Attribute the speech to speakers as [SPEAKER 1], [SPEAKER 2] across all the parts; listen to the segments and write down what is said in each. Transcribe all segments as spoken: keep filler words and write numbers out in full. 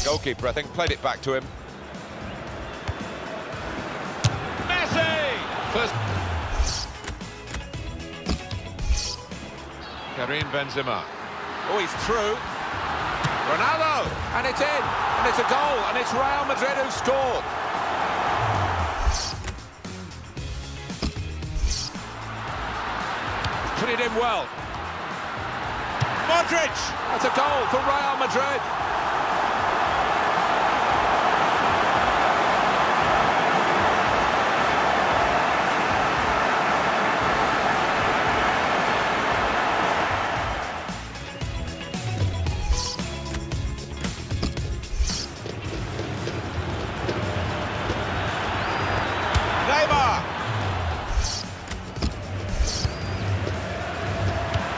[SPEAKER 1] Goalkeeper, I think, played it back to him. Messi! First. Karim Benzema. Oh, he's through. Ronaldo! And it's in! And it's a goal! And it's Real Madrid who scored! Put it in well. Modric! That's a goal for Real Madrid. Neymar!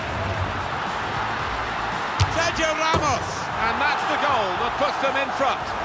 [SPEAKER 1] Sergio Ramos, and that's the goal that puts them in front.